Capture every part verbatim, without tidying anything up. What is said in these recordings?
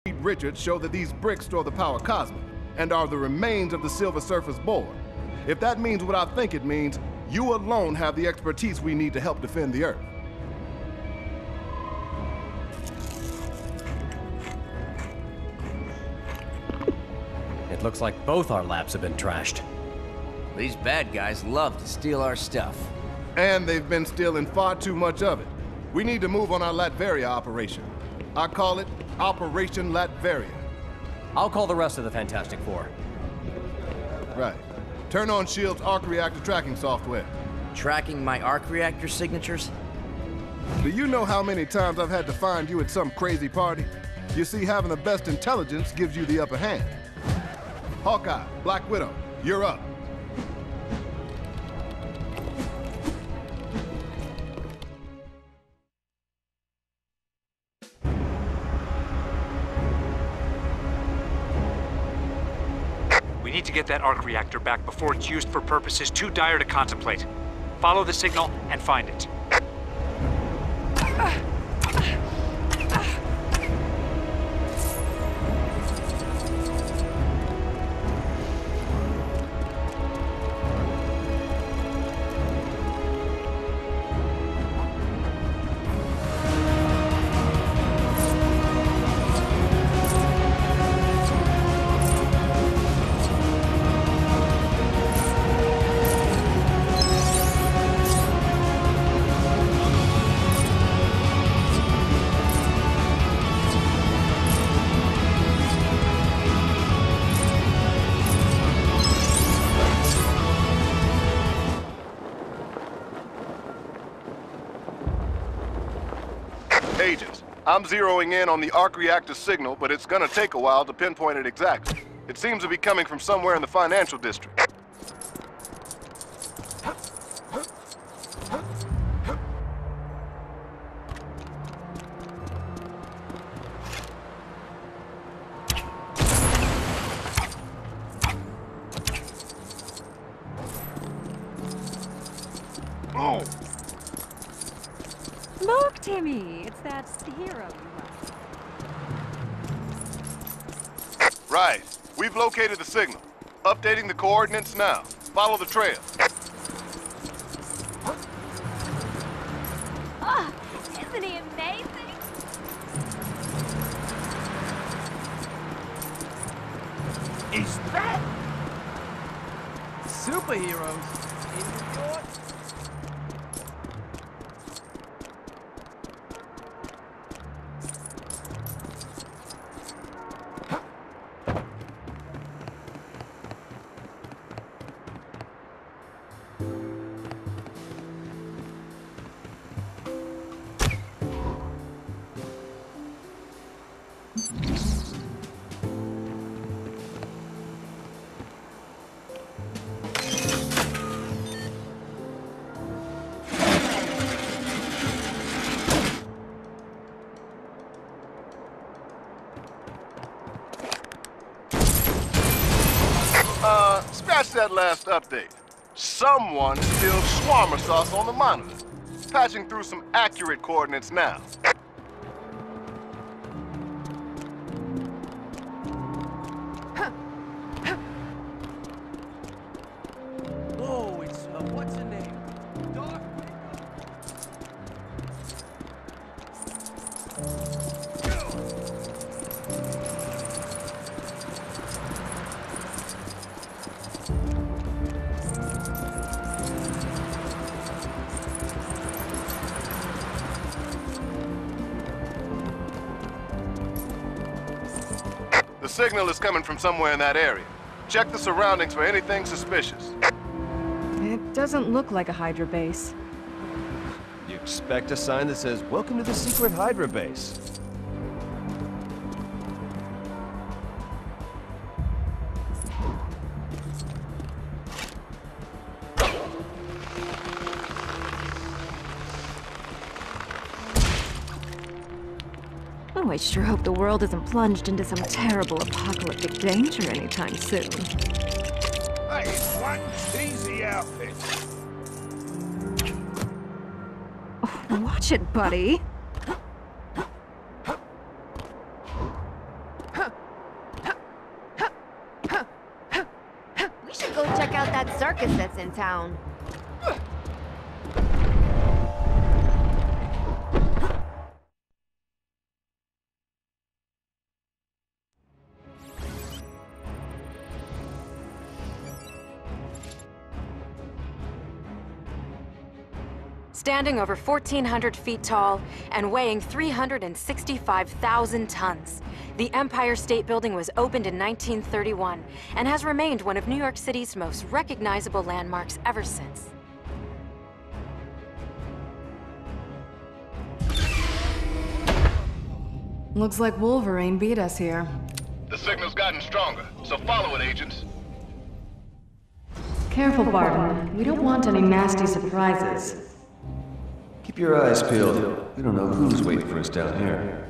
Richards show that these bricks store the power cosmic and are the remains of the Silver Surfer's board. If that means what I think it means, you alone have the expertise we need to help defend the Earth. It looks like both our labs have been trashed. These bad guys love to steal our stuff. And they've been stealing far too much of it. We need to move on our Latveria operation. I call it Operation Latveria. I'll call the rest of the Fantastic Four. Right. Turn on S H I E L D's arc reactor tracking software. Tracking my arc reactor signatures? Do you know how many times I've had to find you at some crazy party? You see, having the best intelligence gives you the upper hand. Hawkeye, Black Widow, you're up. We need to get that arc reactor back before it's used for purposes too dire to contemplate. Follow the signal and find it. Agents, I'm zeroing in on the arc reactor signal, but it's gonna take a while to pinpoint it exactly. It seems to be coming from somewhere in the financial district. Oh! Look, Timmy! It's that hero you love. Right. We've located the signal. Updating the coordinates now. Follow the trail. Oh, isn't he amazing? Is that superheroes in New York? Uh, scratch that last update. Someone spilled shawarma sauce on the monitor. Patching through some accurate coordinates now. Whoa, it's, uh, what's her name? Dark The signal is coming from somewhere in that area. Check the surroundings for anything suspicious. It doesn't look like a Hydra base. You expect a sign that says, "Welcome to the secret Hydra base." Oh, I sure hope the world isn't plunged into some terrible apocalyptic danger anytime soon. That is one cheesy outfit. Oh, watch it, buddy. circus that's in town. Standing over fourteen hundred feet tall and weighing three hundred sixty-five thousand tons, the Empire State Building was opened in nineteen thirty-one and has remained one of New York City's most recognizable landmarks ever since. Looks like Wolverine beat us here. The signal's gotten stronger, so follow it, agents. Careful, Barton. We don't want any nasty surprises. Keep your eyes peeled. We don't know who's waiting for us down here.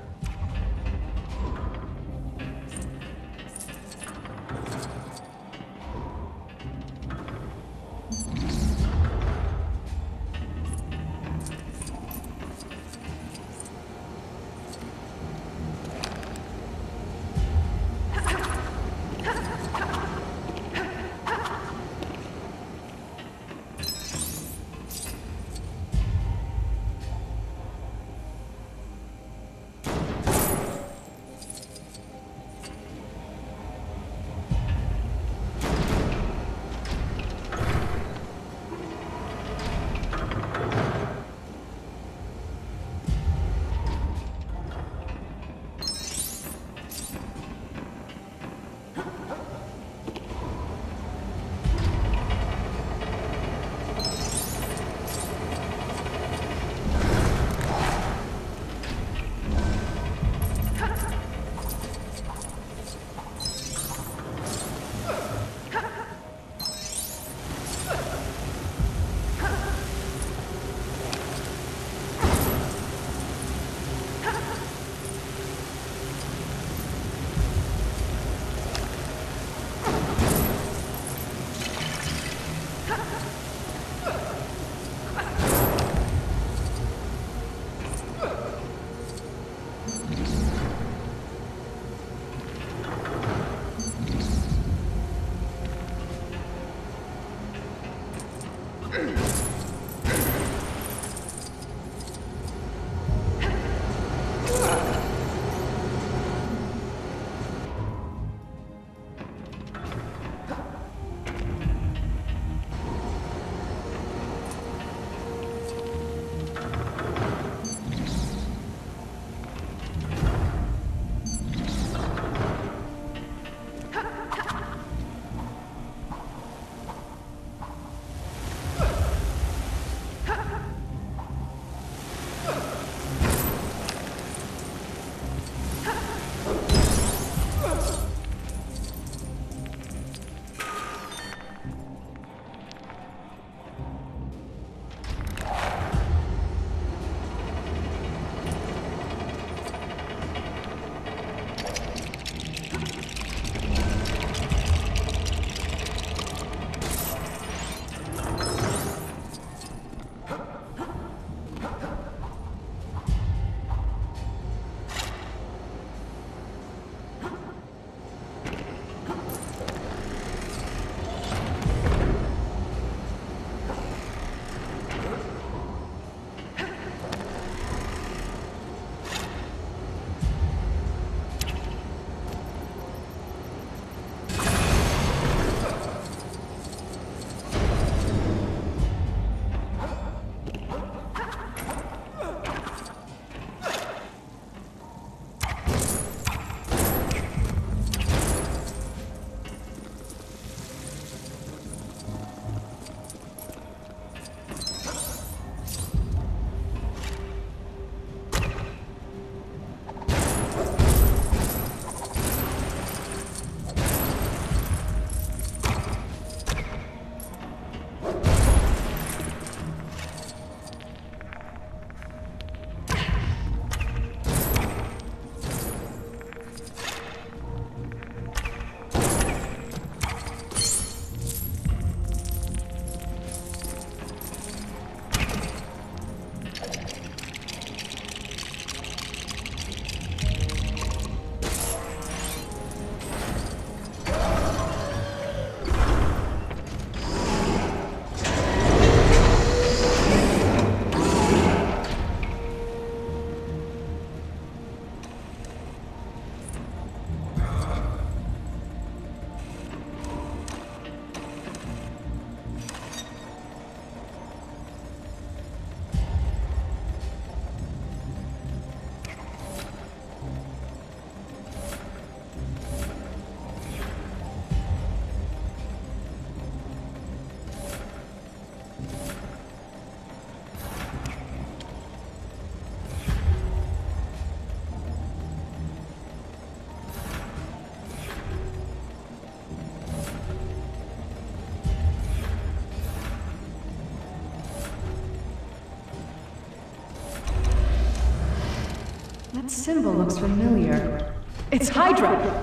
That symbol looks familiar. It's Hydra!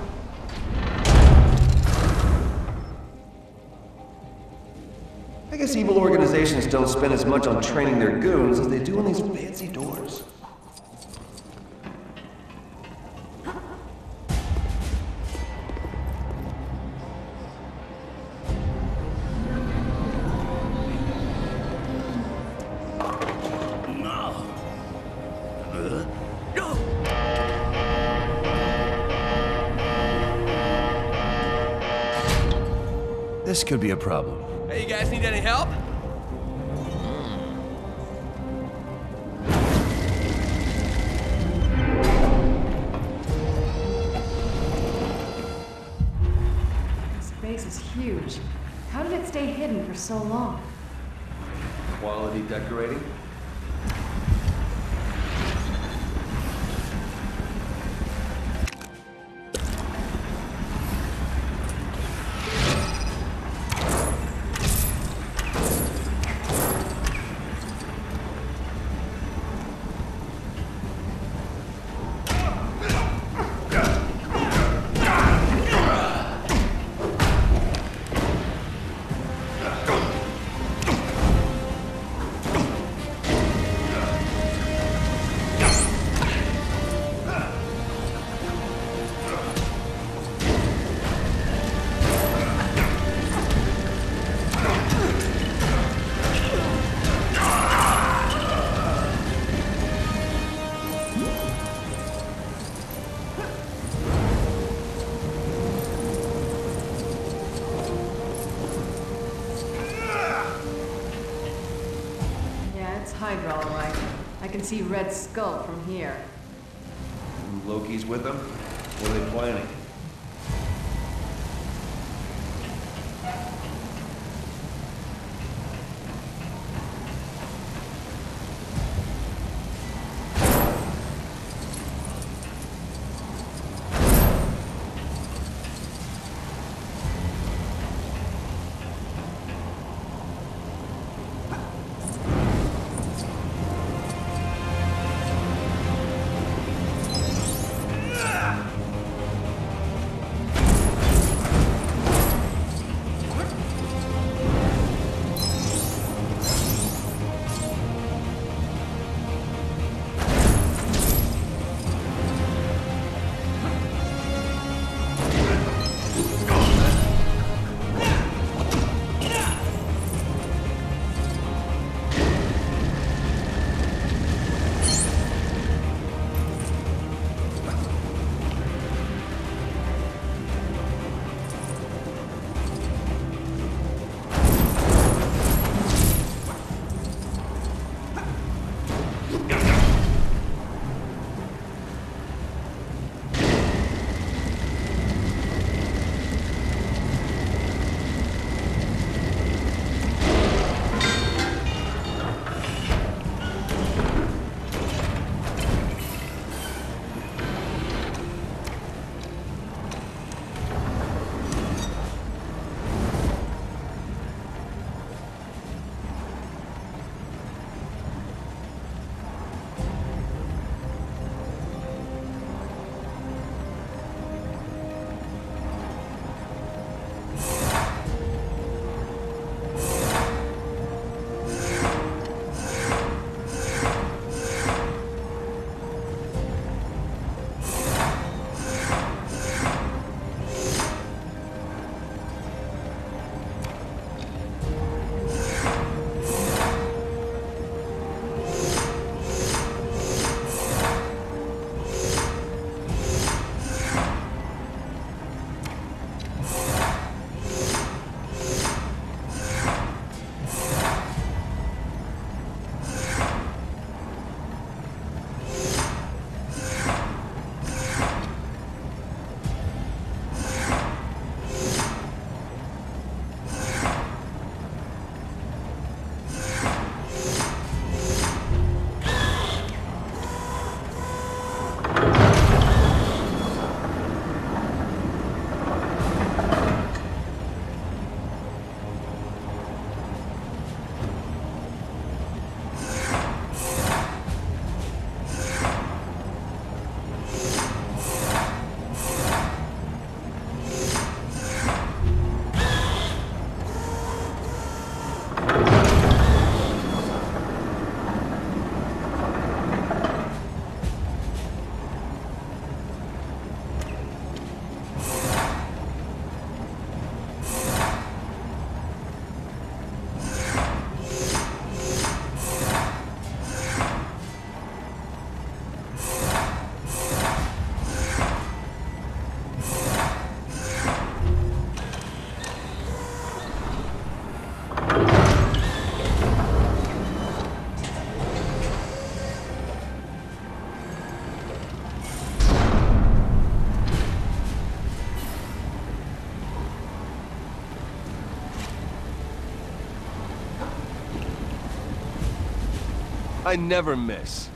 I guess evil organizations don't spend as much on training their goons as they do on these fancy doors. This could be a problem. Hey, you guys need any help? This base is huge. How did it stay hidden for so long? Quality decorating? Hydra, all right. I can see Red Skull from here. Loki's with them? What are they planning? I never miss.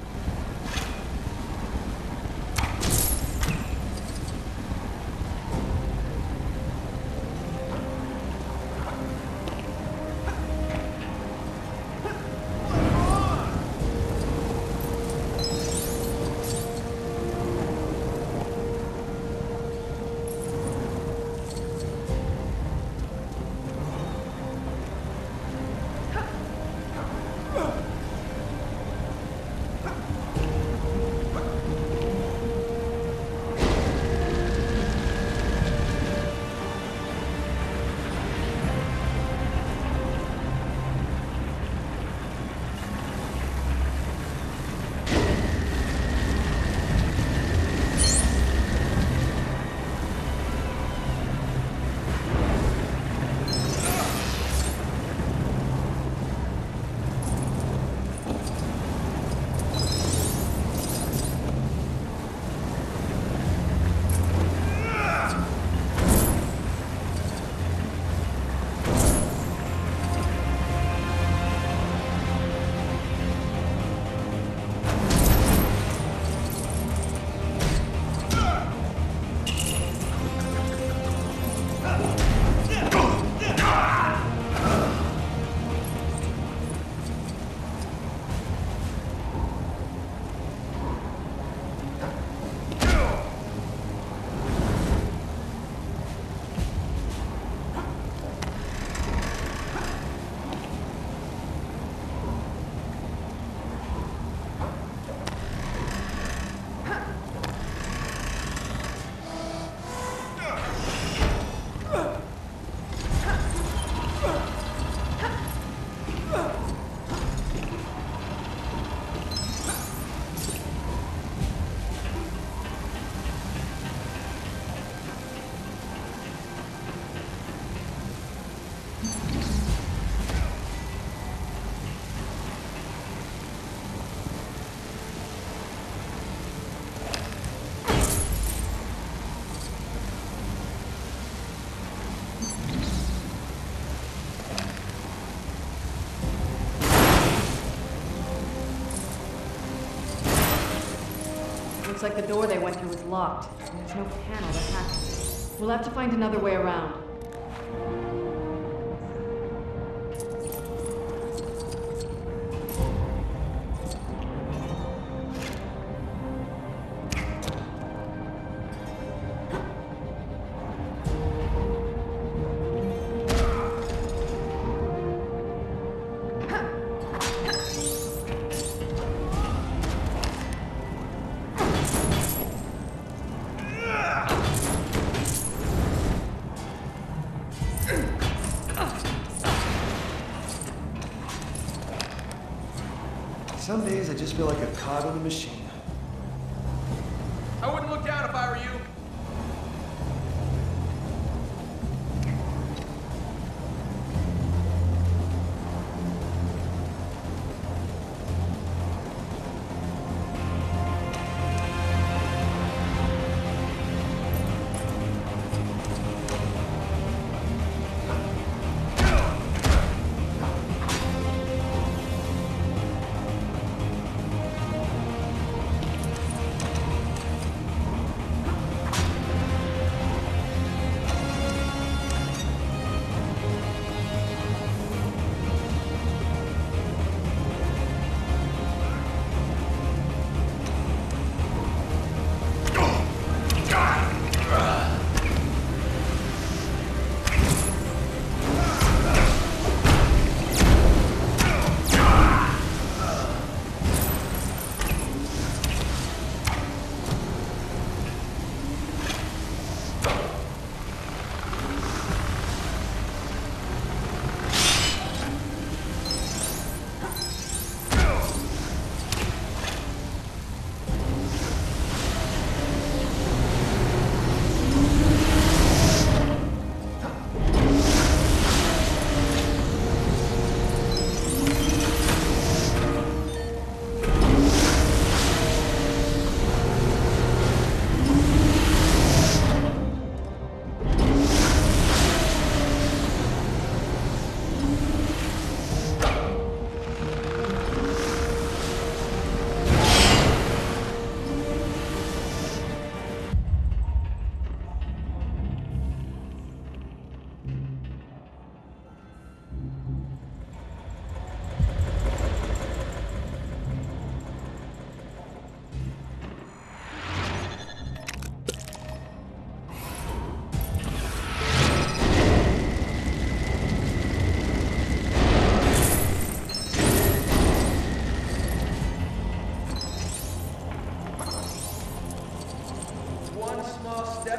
Looks like the door they went through was locked. There's no panel to hack it. We'll have to find another way around. Some days I just feel like a cog in the machine. I wouldn't look down if I were you.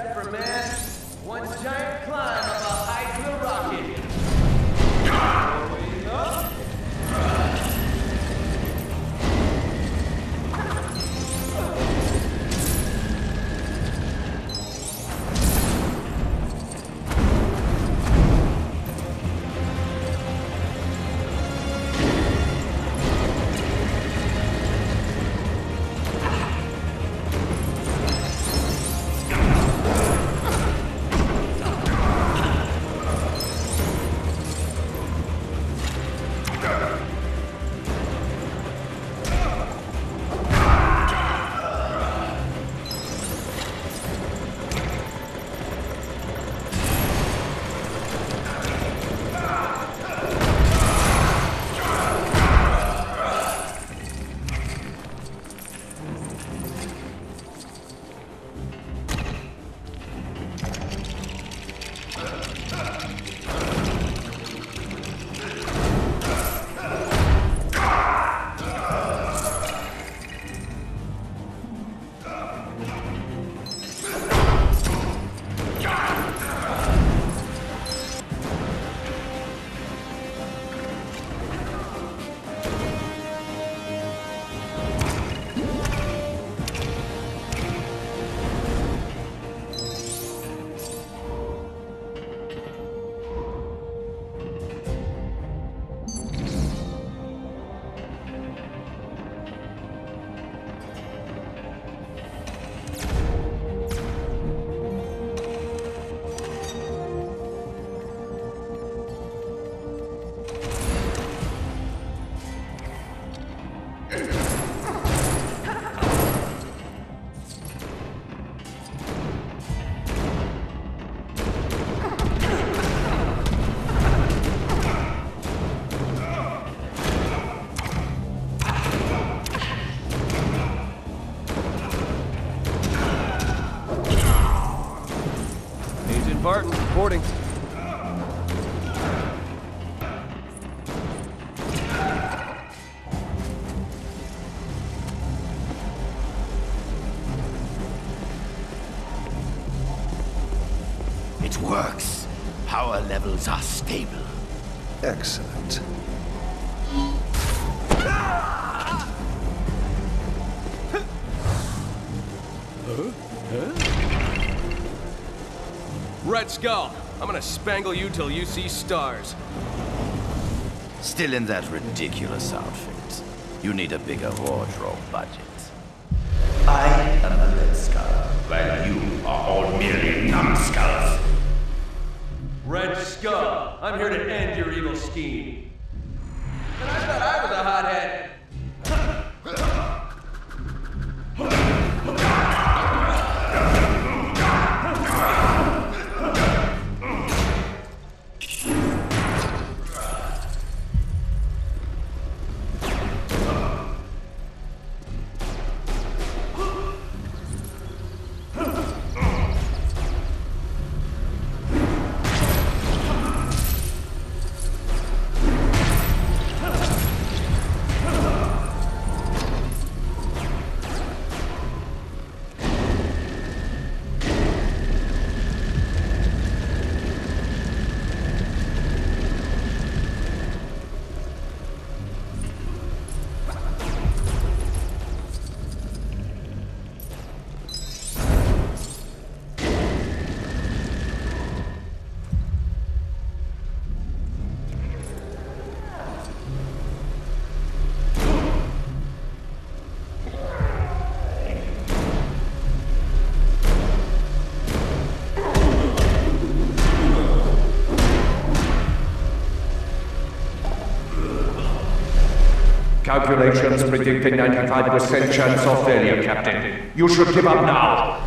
set for man. One giant climb of a Hydra rocket. Going up. Barton, reporting. It works. Power levels are stable. Excellent. Red Skull, I'm gonna spangle you till you see stars. Still in that ridiculous outfit. You need a bigger wardrobe budget. I am a Red Skull, while you are all merely numbskulls. Red Skull, I'm here to end your evil scheme. And I thought I was a hothead. Calculations predict a ninety-five percent chance of failure, Captain. You should give up now.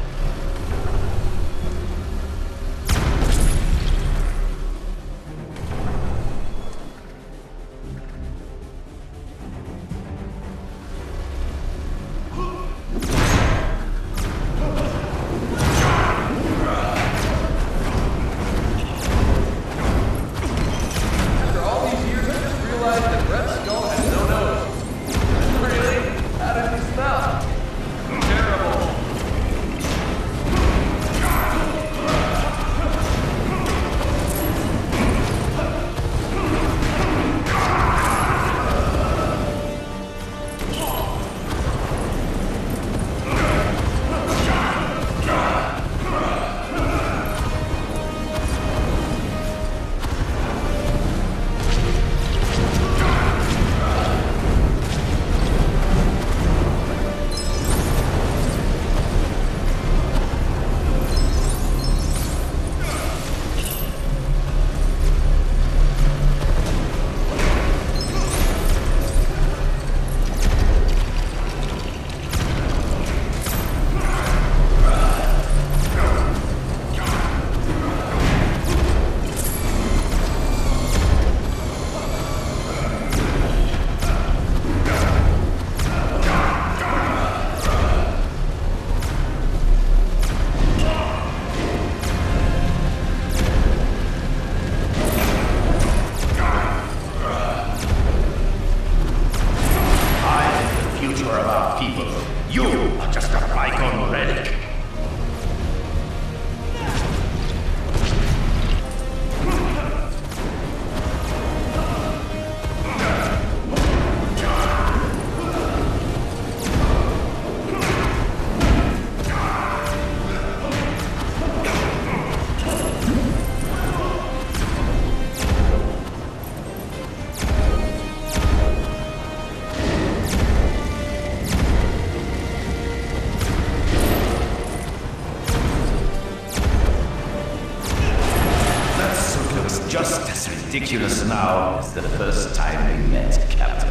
ridiculous now as the first time we met, Captain.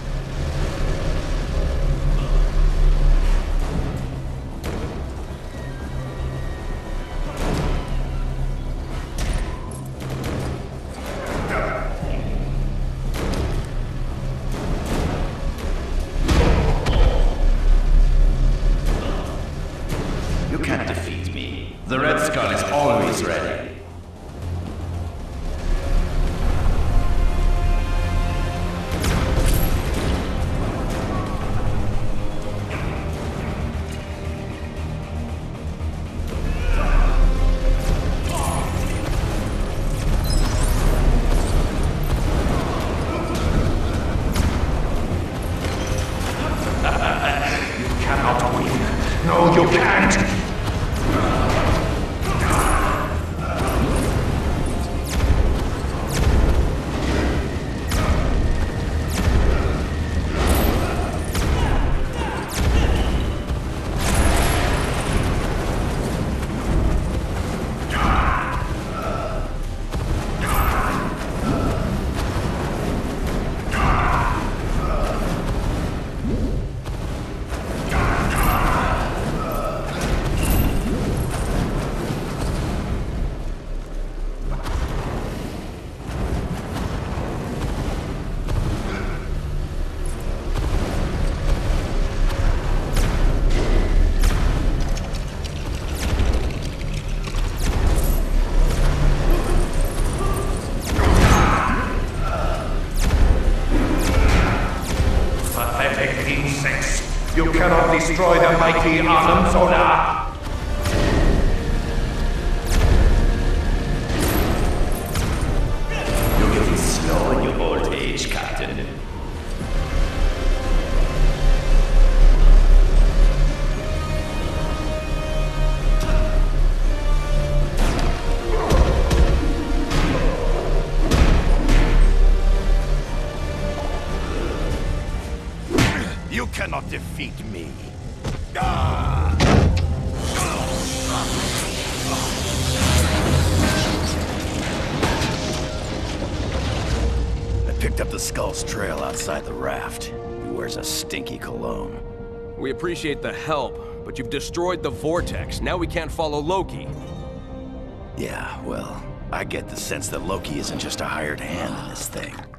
You can't defeat me. The Red Skull is always ready. You cannot win. No, you can't. Pathetic insects! You cannot destroy the mighty Arnhem Zola! You're getting slow in your old age, Captain. You cannot defeat me. Ah! I picked up the Skull's trail outside the raft. He wears a stinky cologne. We appreciate the help, but you've destroyed the vortex. Now we can't follow Loki. Yeah, well, I get the sense that Loki isn't just a hired hand in this thing.